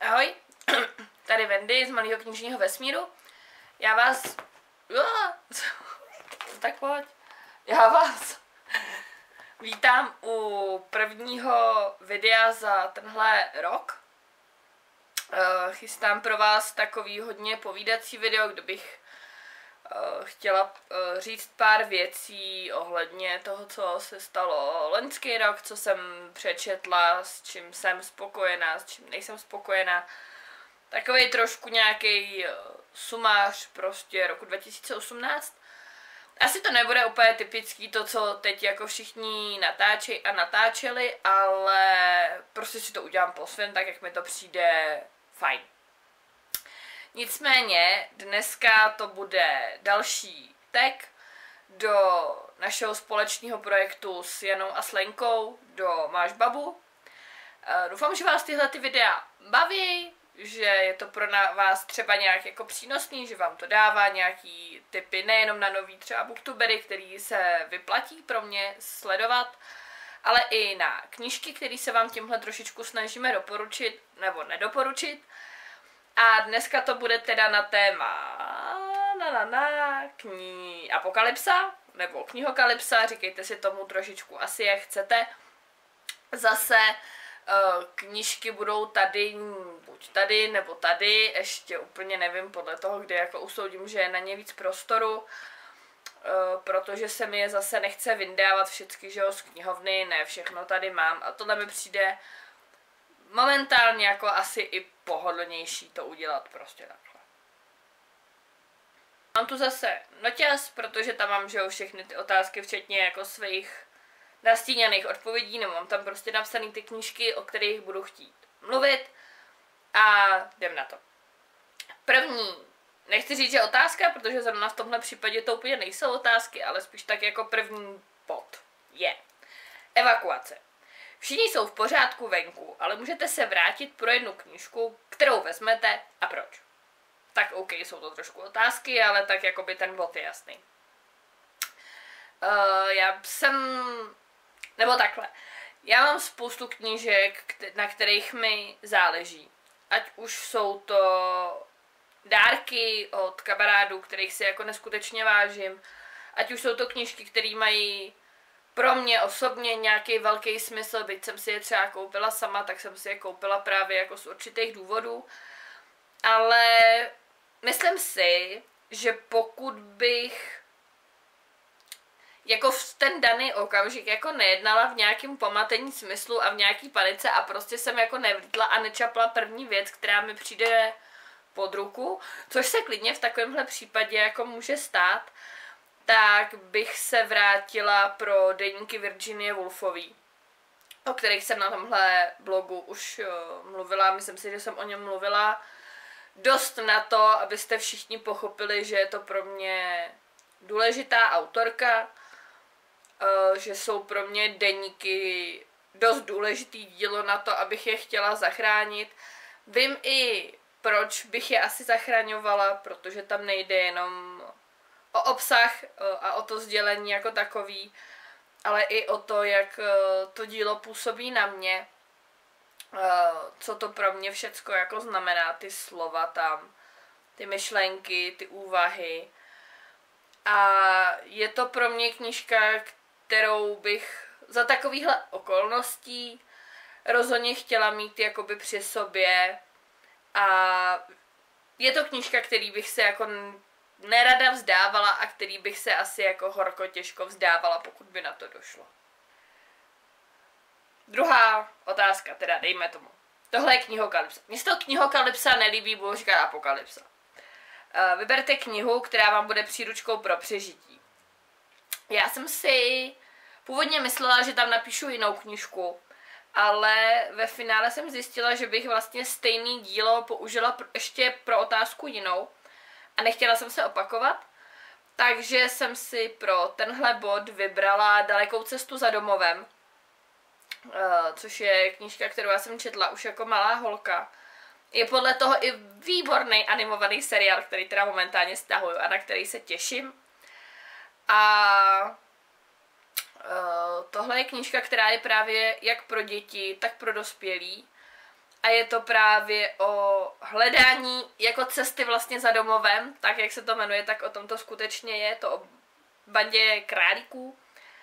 Ahoj, tady Wendy z Malého knižního vesmíru. Já vás... Tak pojď. Já vás vítám u prvního videa za tenhle rok. Chystám pro vás takový hodně povídací video, kde bych chtěla říct pár věcí ohledně toho, co se stalo loňský rok, co jsem přečetla, s čím jsem spokojená, s čím nejsem spokojená. Takový trošku nějaký sumář prostě roku 2018. Asi to nebude úplně typický to, co teď jako všichni natáčejí a natáčeli, ale prostě si to udělám po svém, tak jak mi to přijde fajn. Nicméně dneska to bude další tag do našeho společného projektu s Janou a s Lenkou do Máš babu. Doufám, že vás tyhle videa baví, že je to pro vás třeba nějak jako přínosný, že vám to dává nějaký tipy nejenom na nový třeba booktubery, který se vyplatí pro mě sledovat, ale i na knížky, které se vám tímhle trošičku snažíme doporučit nebo nedoporučit. A dneska to bude teda na téma apokalypsa, nebo knihokalypsa, říkejte si tomu trošičku asi jak chcete. Zase knížky budou tady, buď tady nebo tady, ještě úplně nevím podle toho, kde jako usoudím, že je na ně víc prostoru, protože se mi je zase nechce vyndávat všechny, že jo, z knihovny, ne všechno tady mám a tohle mi přijde momentálně jako asi i pohodlnější to udělat prostě takhle. Mám tu zase noťaz, protože tam mám, že jo, všechny ty otázky, včetně jako svých nastíněných odpovědí, nebo mám tam prostě napsané ty knížky, o kterých budu chtít mluvit a jdem na to. První, nechci říct, že otázka, protože zrovna v tomhle případě to úplně nejsou otázky, ale spíš tak jako první bod je evakuace. Všichni jsou v pořádku venku, ale můžete se vrátit pro jednu knížku, kterou vezmete a proč. Tak OK, jsou to trošku otázky, ale tak jako by ten bod je jasný. Nebo takhle. Já mám spoustu knížek, na kterých mi záleží. Ať už jsou to dárky od kamarádů, kterých si jako neskutečně vážím. Ať už jsou to knížky, které mají pro mě osobně nějaký velký smysl, byť jsem si je třeba koupila sama, tak jsem si je koupila právě jako z určitých důvodů. Ale myslím si, že pokud bych jako v ten daný okamžik jako nejednala v nějakém pomatení smyslu a v nějaký panice a prostě jsem jako nevlítla a nečapla první věc, která mi přijde pod ruku, což se klidně v takovémhle případě jako může stát, tak bych se vrátila pro deníky Virginie Woolfový, o kterých jsem na tomhle blogu už mluvila, myslím si, že jsem o něm mluvila dost na to, abyste všichni pochopili, že je to pro mě důležitá autorka, že jsou pro mě deníky dost důležitý dílo na to, abych je chtěla zachránit. Vím i, proč bych je asi zachraňovala, protože tam nejde jenom o obsah a o to sdělení jako takový, ale i o to, jak to dílo působí na mě, co to pro mě všecko jako znamená, ty slova tam, ty myšlenky, ty úvahy. A je to pro mě knížka, kterou bych za takovýchhle okolností rozhodně chtěla mít jakoby při sobě. A je to knížka, který bych se jako nerada vzdávala a který bych se asi jako horko těžko vzdávala, pokud by na to došlo. Druhá otázka, teda dejme tomu. Tohle je knihokalypsa. Mně se to knihokalypsa nelíbí, budu říkat apokalypsa. Vyberte knihu, která vám bude příručkou pro přežití. Já jsem si původně myslela, že tam napíšu jinou knížku, ale ve finále jsem zjistila, že bych vlastně stejný dílo použila ještě pro otázku jinou a nechtěla jsem se opakovat, takže jsem si pro tenhle bod vybrala Dalekou cestu za domovem, což je knížka, kterou já jsem četla už jako malá holka. Je podle toho i výborný animovaný seriál, který teda momentálně stahuju a na který se těším. A tohle je knížka, která je právě jak pro děti, tak pro dospělí. a je to právě o hledání jako cesty vlastně za domovem, tak jak se to jmenuje, tak o tom to skutečně je, to o bandě králíků.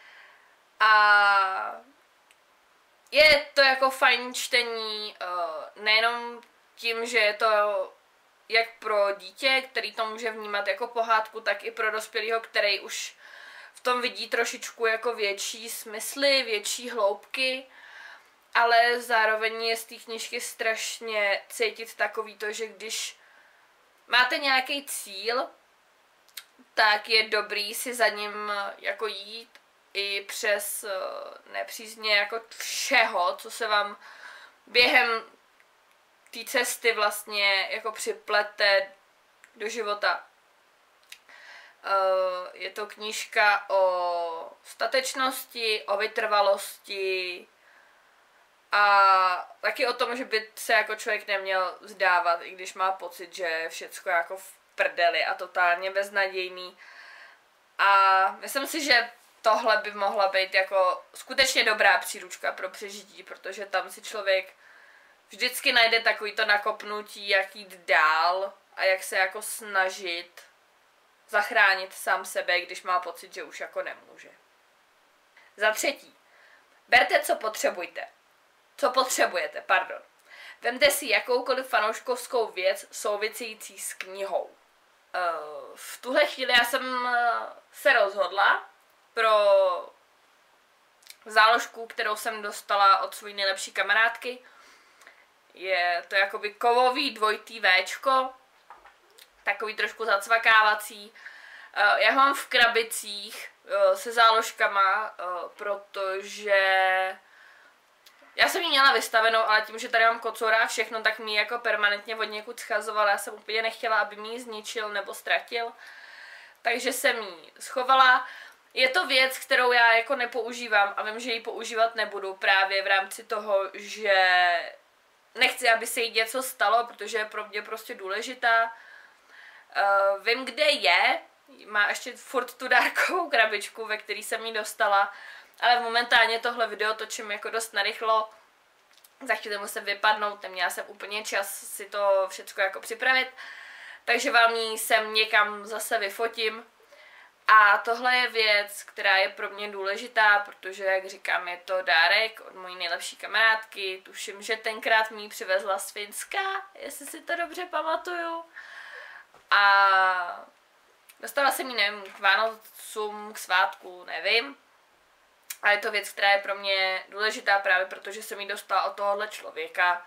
A je to jako fajn čtení, nejenom tím, že je to jak pro dítě, který to může vnímat jako pohádku, tak i pro dospělého, který už v tom vidí trošičku jako větší smysly, větší hloubky, ale zároveň je z té knížky strašně cítit takový to, že když máte nějaký cíl, tak je dobrý si za ním jako jít i přes nepřízně jako všeho, co se vám během té cesty vlastně jako připlete do života. Je to knížka o statečnosti, o vytrvalosti a taky o tom, že by se jako člověk neměl vzdávat, i když má pocit, že je všecko jako v prdeli a totálně beznadějný. A myslím si, že tohle by mohla být jako skutečně dobrá příručka pro přežití, protože tam si člověk vždycky najde takový to nakopnutí, jak jít dál a jak se jako snažit zachránit sám sebe, když má pocit, že už jako nemůže. Za třetí, berte, co potřebujete. Vemte si jakoukoliv fanouškovskou věc související s knihou. V tuhle chvíli já jsem se rozhodla pro záložku, kterou jsem dostala od své nejlepší kamarádky. Je to jakoby kovový dvojitý Včko, takový trošku zacvakávací. Já ho mám v krabicích se záložkama, protože já jsem ji měla vystavenou, ale tím, že tady mám kocoura a všechno, tak mi jako permanentně od někud schazovala. Já jsem úplně nechtěla, aby mi ji zničil nebo ztratil. Takže jsem ji schovala. Je to věc, kterou já jako nepoužívám a vím, že ji používat nebudu právě v rámci toho, že nechci, aby se jí něco stalo, protože je pro mě prostě důležitá. Vím, kde je, má ještě furt tu dárkovou krabičku, ve který jsem ji dostala, ale momentálně tohle video točím jako dost narychlo. Za chvíli musím vypadnout, neměla jsem úplně čas si to všechno jako připravit, takže vám ji sem někam zase vyfotím. A tohle je věc, která je pro mě důležitá, protože, jak říkám, je to dárek od mojí nejlepší kamarádky. Tuším, že tenkrát mi ji přivezla z Finska, jestli si to dobře pamatuju. A dostala jsem ji, nevím, k Vánocům, k svátku, nevím. A je to věc, která je pro mě důležitá právě protože jsem ji dostala od tohohle člověka.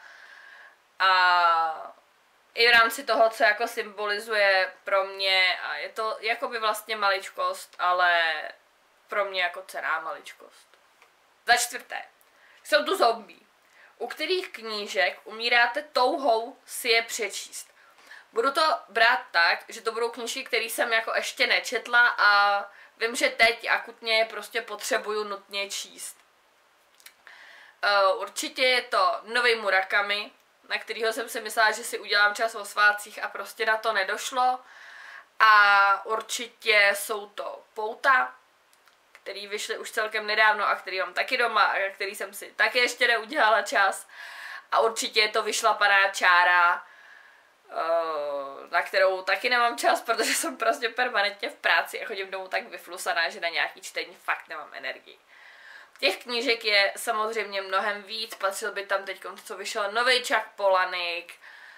A i v rámci toho, co jako symbolizuje pro mě, a je to jakoby vlastně maličkost, ale pro mě jako cenná maličkost. Za čtvrté, jsou tu zombie, u kterých knížek umíráte touhou si je přečíst. Budu to brát tak, že to budou knížky, které jsem jako ještě nečetla a vím, že teď akutně je prostě potřebuju nutně číst. Určitě je to Nový Murakami, na kterého jsem si myslela, že si udělám čas o svátcích a prostě na to nedošlo. A určitě jsou to Pouta, který vyšly už celkem nedávno a který mám taky doma a který jsem si taky ještě neudělala čas. A určitě je to Vyšlapaná čára, na kterou taky nemám čas, protože jsem prostě permanentně v práci a chodím domů tak vyflusaná, že na nějaký čtení fakt nemám energii. Těch knížek je samozřejmě mnohem víc, patřil by tam teď, co vyšel nový Chuck Palahniuk.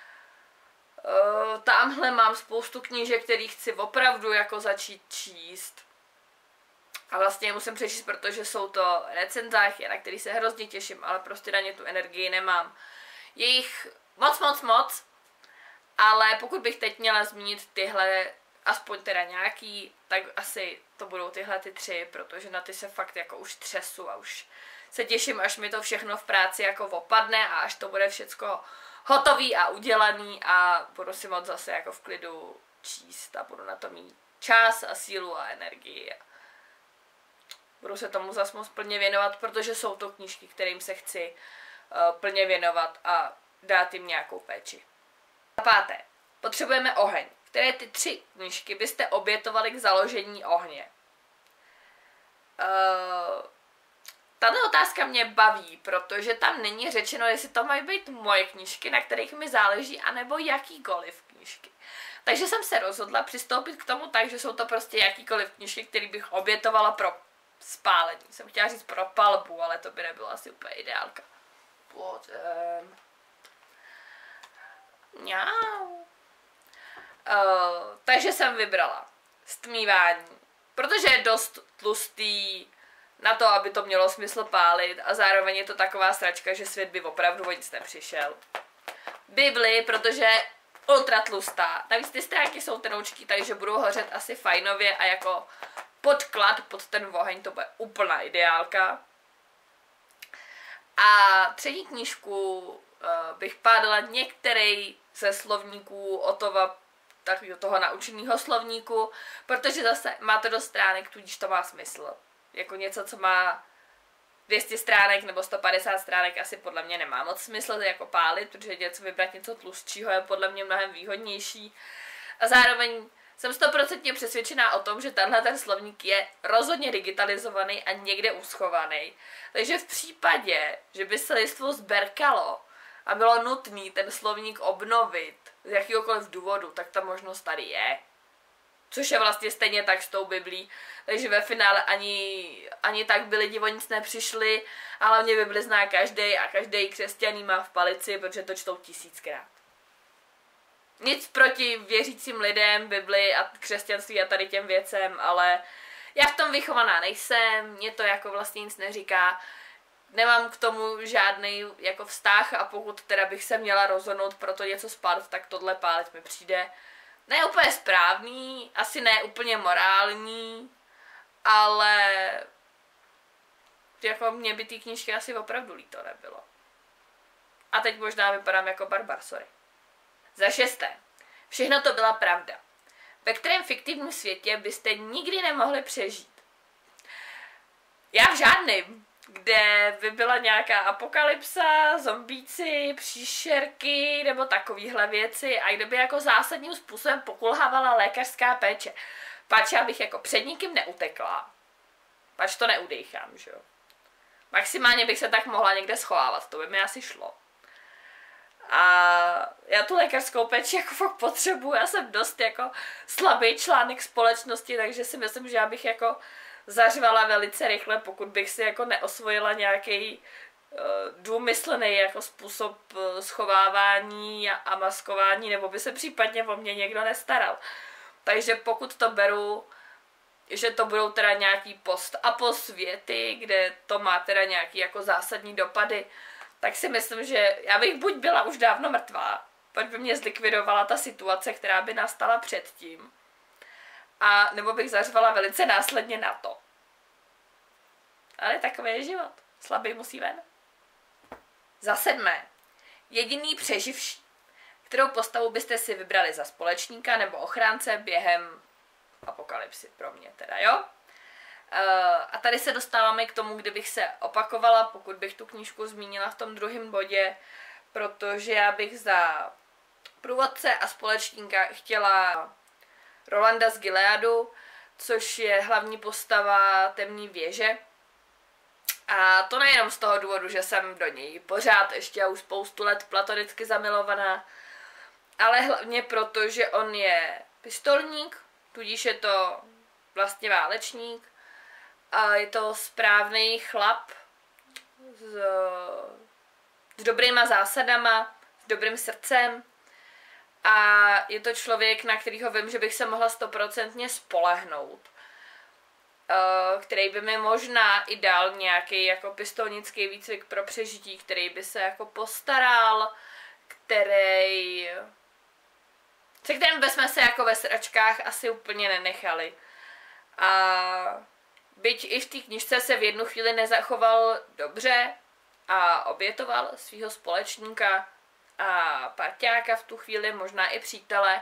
Tamhle mám spoustu knížek, který chci opravdu jako začít číst. A vlastně je musím přečíst, protože jsou to recenzáchy, na který se hrozně těším, ale prostě na ně tu energii nemám. Je jich moc, ale pokud bych teď měla zmínit tyhle, aspoň teda nějaký, tak asi to budou tyhle ty 3, protože na ty se fakt jako už třesu a už se těším, až mi to všechno v práci jako opadne a až to bude všecko hotový a udělaný a budu si moc zase jako v klidu číst a budu na to mít čas a sílu a energii. Budu se tomu zase moc plně věnovat, protože jsou to knížky, kterým se chci plně věnovat a dát jim nějakou péči. Za 5. Potřebujeme oheň. Které ty 3 knížky byste obětovali k založení ohně? tato otázka mě baví, protože tam není řečeno, jestli to mají být moje knížky, na kterých mi záleží, anebo jakýkoliv knížky. Takže jsem se rozhodla přistoupit k tomu tak, že jsou to prostě jakýkoliv knížky, které bych obětovala pro spálení. Jsem chtěla říct pro palbu, ale to by nebylo asi úplně ideálka. Takže jsem vybrala stmívání, protože je dost tlustý na to, aby to mělo smysl pálit a zároveň je to taková sračka, že svět by opravdu o nic nepřišel. Bibli, protože ultra tlustá. Navíc ty stránky jsou tenoučky, takže budou hořet asi fajnově a jako podklad pod ten oheň to bude úplná ideálka. A třetí knížku bych pádala některý ze slovníků Ottova, toho naučeného slovníku, protože zase má to dost stránek, tudíž to má smysl. Jako něco, co má 200 stránek nebo 150 stránek, asi podle mě nemá moc smysl jako pálit, protože vybrat něco tlustšího je podle mě mnohem výhodnější. A zároveň jsem 100% přesvědčená o tom, že tenhle ten slovník je rozhodně digitalizovaný a někde uschovaný. Takže v případě, že by se lidstvo zberkalo a bylo nutné ten slovník obnovit z jakýhokoliv důvodu, tak ta možnost tady je. Což je vlastně stejně tak s tou Biblí. Takže ve finále ani tak by lidi o nic nepřišli, a hlavně Bibli zná každý a každý křesťaný má v palici, protože to čtou 1000krát. Nic proti věřícím lidem, Bibli a křesťanství a tady těm věcem, ale já v tom vychovaná nejsem, mě to jako vlastně nic neříká, nemám k tomu žádný jako vztah a pokud teda bych se měla rozhodnout pro to něco spálit, tak tohle pálit mi přijde ne úplně správný, asi ne úplně morální, ale jako mě by ty knížky asi opravdu líto nebylo. A teď možná vypadám jako barbar, sorry. Za 6. Všechno to byla pravda. Ve kterém fiktivním světě byste nikdy nemohli přežít? Já v žádným, kde by byla nějaká apokalypsa, zombíci, příšerky nebo takovýhle věci a kde by jako zásadním způsobem pokulhávala lékařská péče. Pač já bych jako před nikým neutekla. Pač to neudejchám, že jo. Maximálně bych se tak mohla někde schovávat, to by mi asi šlo. A já tu lékařskou péči jako fakt potřebuji, já jsem dost jako slabý článek společnosti, takže si myslím, že já bych jako zařvala velice rychle, pokud bych si jako neosvojila nějaký důmyslný jako způsob schovávání a maskování, nebo by se případně o mě někdo nestaral. Takže pokud to beru, že to budou teda nějaký post a posvěty, kde to má teda nějaký jako zásadní dopady, tak si myslím, že já bych buď byla už dávno mrtvá, pak by mě zlikvidovala ta situace, která by nastala předtím, a nebo bych zařvala velice následně na to. Ale takový je život. Slabý musí ven. Za 7. Jediný přeživší. Kterou postavu byste si vybrali za společníka nebo ochránce během apokalypsy, pro mě teda, jo? A tady se dostáváme k tomu, kde bych se opakovala, pokud bych tu knížku zmínila v tom druhém bodě, protože já bych za průvodce a společníka chtěla Rolanda z Gileadu, což je hlavní postava Temné věže. A to nejenom z toho důvodu, že jsem do něj pořád ještě už spoustu let platonicky zamilovaná, ale hlavně proto, že on je pistolník, tudíž je to vlastně válečník a je to správný chlap s dobrýma zásadama, s dobrým srdcem a je to člověk, na kterýho vím, že bych se mohla 100% spolehnout, který by mi možná i dal nějaký jako pistolnický výcvik pro přežití, který by se jako postaral, se kterým bychom se jako ve sračkách asi úplně nenechali. A byť i v té knižce se v jednu chvíli nezachoval dobře a obětoval svého společníka a parťáka v tu chvíli, možná i přítele,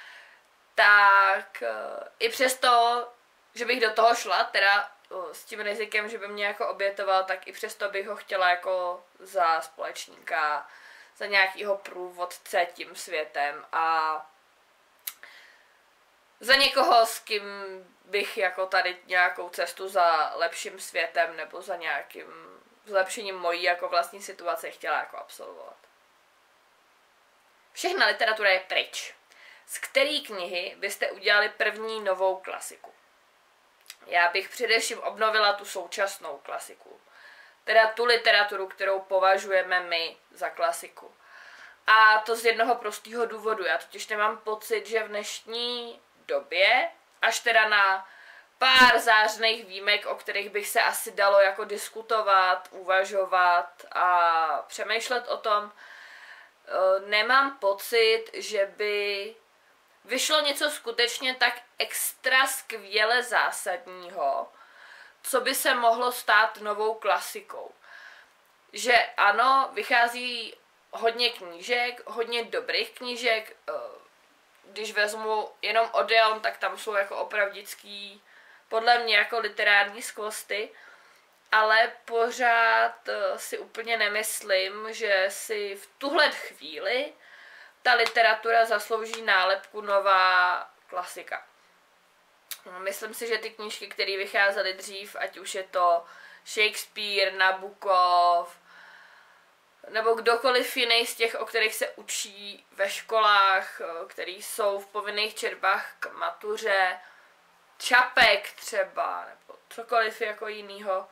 tak i přesto, že bych do toho šla, teda s tím rizikem, že by mě jako obětoval, tak i přesto bych ho chtěla jako za společníka, za nějakýho průvodce tím světem a za někoho, s kým bych jako tady nějakou cestu za lepším světem nebo za nějakým zlepšením mojí jako vlastní situace chtěla jako absolvovat. Všechna literatura je pryč. Z které knihy byste udělali první novou klasiku? Já bych především obnovila tu současnou klasiku. Teda tu literaturu, kterou považujeme my za klasiku. A to z jednoho prostého důvodu. Já totiž nemám pocit, že v dnešní době, až teda na pár zářných výjimek, o kterých bych se asi dalo jako diskutovat, uvažovat a přemýšlet o tom, nemám pocit, že by vyšlo něco skutečně tak extra skvěle zásadního, co by se mohlo stát novou klasikou. Že ano, vychází hodně knížek, hodně dobrých knížek. Když vezmu jenom Odeon, tak tam jsou jako opravdický, podle mě jako literární skvosty, ale pořád si úplně nemyslím, že si v tuhle chvíli ta literatura zaslouží nálepku nová klasika. Myslím si, že ty knížky, které vycházely dřív, ať už je to Shakespeare, Nabokov, nebo kdokoliv jiný z těch, o kterých se učí ve školách, který jsou v povinných četbách k matuře, Čapek třeba, nebo cokoliv jako jinýho,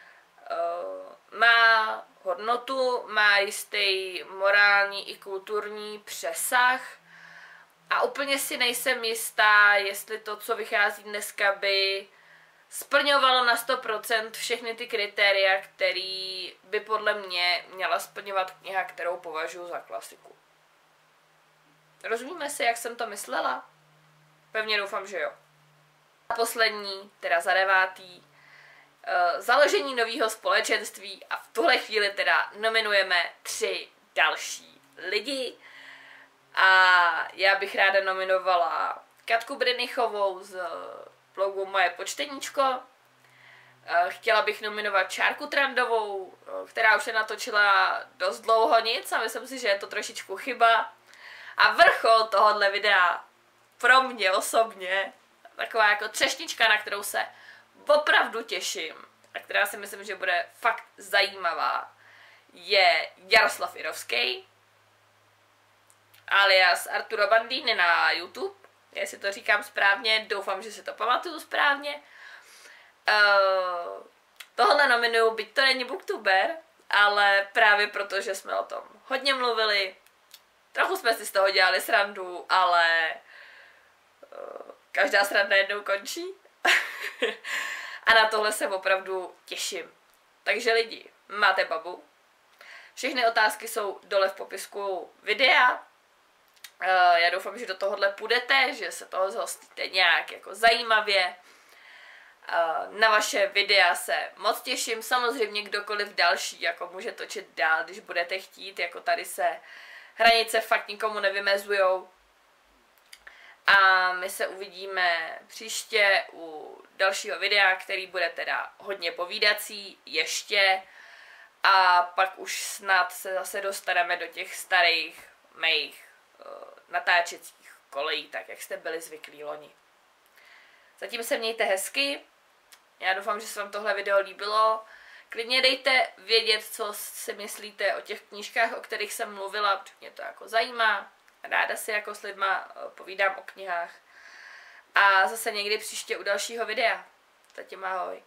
má hodnotu, má jistý morální i kulturní přesah a úplně si nejsem jistá, jestli to, co vychází dneska, by splňovalo na 100% všechny ty kritéria, který by podle mě měla splňovat kniha, kterou považuji za klasiku. Rozumíme si, jak jsem to myslela? Pevně doufám, že jo. A poslední, teda za 9. Založení nového společenství a v tuhle chvíli teda nominujeme 3 další lidi. A já bych ráda nominovala Katku Brynichovou z blogu Moje počteníčko. Chtěla bych nominovat Čárku Trandovou, která už se natočila dost dlouho nic a myslím si, že je to trošičku chyba. A vrchol tohohle videa pro mě osobně, taková jako třešnička, na kterou se opravdu těším a která si myslím, že bude fakt zajímavá, je Jaroslav Jirovský, alias Arturo Bandini na YouTube, jestli to říkám správně, doufám, že si to pamatuju správně. Tohle nominuju, byť to není booktuber, ale právě proto, že jsme o tom hodně mluvili, trochu jsme si z toho dělali srandu, ale každá sranda jednou končí. A na tohle se opravdu těším. Takže lidi, máte babu. Všechny otázky jsou dole v popisku videa. Já doufám, že do tohohle půjdete, že se toho zhostíte nějak jako zajímavě. Na vaše videa se moc těším. Samozřejmě kdokoliv další jako může točit dál, když budete chtít. Jako tady se hranice fakt nikomu nevymezujou. A my se uvidíme příště u dalšího videa, který bude teda hodně povídací ještě. A pak už snad se zase dostaneme do těch starých mých natáčecích kolejí, tak jak jste byli zvyklí loni. Zatím se mějte hezky. Já doufám, že se vám tohle video líbilo. Klidně dejte vědět, co si myslíte o těch knížkách, o kterých jsem mluvila, protože mě to jako zajímá. Ráda si jako s lidma povídám o knihách. A zase někdy příště u dalšího videa. Zatím ahoj.